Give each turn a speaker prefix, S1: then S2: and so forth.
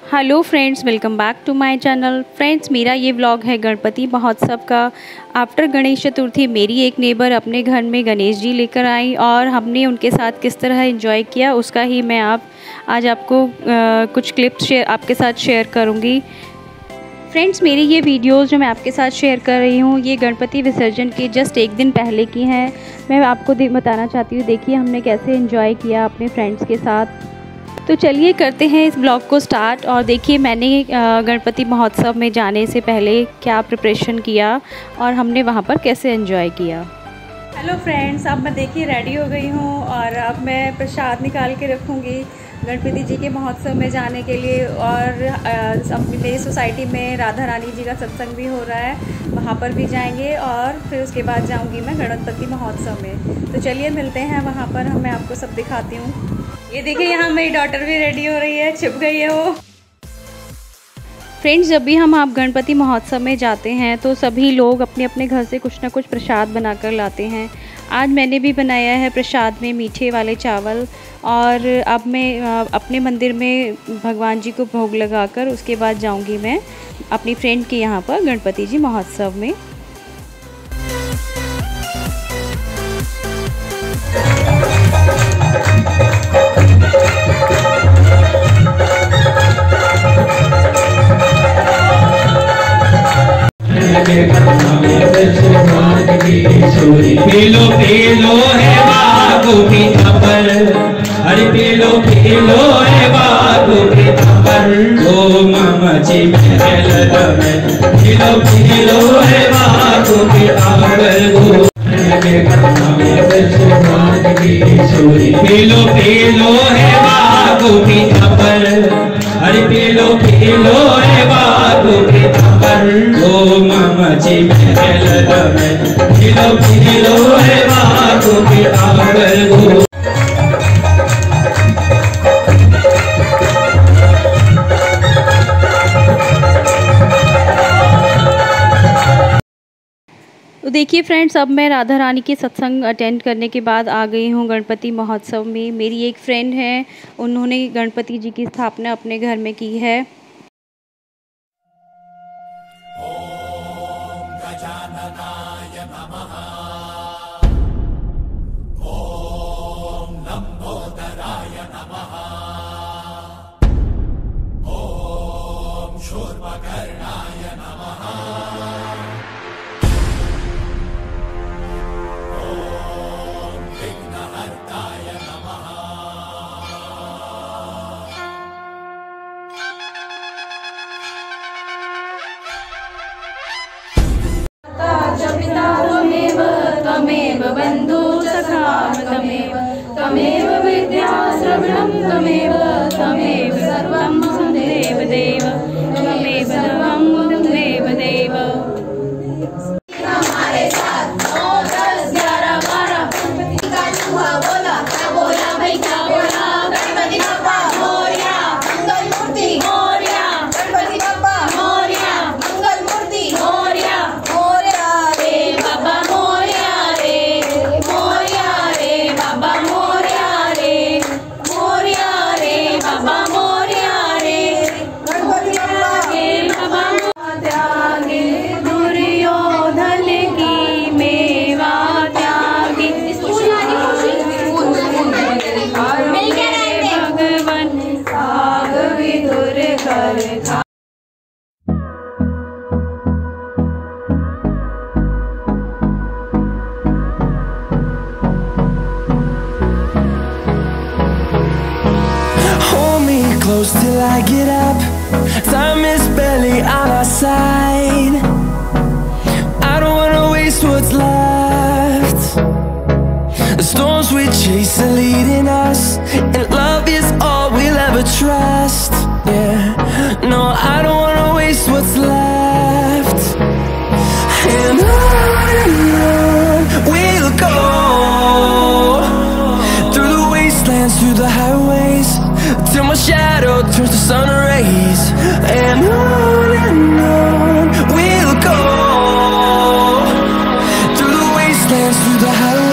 S1: Hello friends, welcome back to my channel. Friends, मेरा ये vlog है गणपति महोत्सव का। आफ्टर गणेश चतुर्थी मेरी एक नेबर अपने घर में गणेश जी लेकर आई और हमने उनके साथ किस तरह एंजॉय किया उसका ही मैं आज आपको कुछ क्लिप्स आपके साथ शेयर करूँगी। फ्रेंड्स, मेरी ये वीडियोस जो मैं आपके साथ शेयर कर रही हूँ ये गणपति विसर्जन के जस्ट एक दिन पहले की हैं। मैं आपको बताना चाहती हूँ, देखिए हमने कैसे एंजॉय किया अपने फ्रेंड्स के साथ। तो चलिए करते हैं इस ब्लॉग को स्टार्ट और देखिए मैंने गणपति महोत्सव में जाने से पहले क्या प्रिपरेशन किया और हमने वहाँ पर कैसे एंजॉय किया। हेलो फ्रेंड्स, अब मैं देखिए रेडी हो गई हूँ और अब मैं प्रसाद निकाल के रखूँगी गणपति जी के महोत्सव में जाने के लिए। और अपनी मेरी सोसाइटी में राधा रानी जी का सत्संग भी हो रहा है, वहाँ पर भी जाएंगे और फिर उसके बाद जाऊँगी मैं गणपति महोत्सव में। तो चलिए मिलते हैं वहाँ पर, मैं आपको सब दिखाती हूँ। ये देखिए यहाँ मेरी डॉटर भी रेडी हो रही है, छिप गई है वो। फ्रेंड्स, जब भी हम आप गणपति महोत्सव में जाते हैं तो सभी लोग अपने अपने घर से कुछ ना कुछ प्रसाद बनाकर लाते हैं। आज मैंने भी बनाया है प्रसाद में मीठे वाले चावल और अब मैं अपने मंदिर में भगवान जी को भोग लगाकर उसके बाद जाऊंगी मैं अपनी फ्रेंड के यहाँ पर गणपति जी महोत्सव में।
S2: पीलो पीलो है बागो की थप्पड़, अरे पीलो पीलो है बागो की थप्पड़। ओ मामा जी महल में पीलो पीलो है बागो की थप्पड़। पीलो पीलो है बागो की थप्पड़, अरे पीलो पीलो है बागो की थप्पड़। ओ मामा जी महल में पीलो पीलो है बागो की थप्पड़।
S1: तो देखिए फ्रेंड्स, अब मैं राधा रानी के सत्संग अटेंड करने के बाद आ गई हूँ गणपति महोत्सव में। मेरी एक फ्रेंड है, उन्होंने गणपति जी की स्थापना अपने घर में की है।
S3: ओम गजाननाय नमः, ओम लंबोदराय नमः, ओम शूर्पकर्णाय नमः, ओम विघ्नहर्ताय नमः।
S4: पिता त्वमेव त्वमेव बन्धु सखा त्वमेव विद्या श्रवणं त्वमेव सर्वं देव देव त्वमेव सर्वं देव देव। हमारे साथ 9, 10, 11, 12 गणपति का चूहा बोला, क्या बोला भाई क्या बोला? गणपति बप्पा मोरया, मंगल मूर्ति मोरया, गणपति बप्पा मोरया, मंगल मूर्ति मोरया, मोरया रे बाबा मोरया रे, मोरया रे बाबा मोरया रे, मोरया रे बाबा मोरया रे, गणपति बप्पा के बाबा त्यागे दुर्योधन की मेवा त्यागी, भगवन आग विदुर कर खा।
S5: Hold me close till I get up. Time is barely on our side. I don't wanna waste what's left. The storms we chase are leading us, and love is all we'll ever trust. Yeah, no, I don't wanna waste what's left. And on we'll go, through the wastelands, through the highways, till my shadow turns to sun rays. And on we'll go, through the wastelands, through the highways.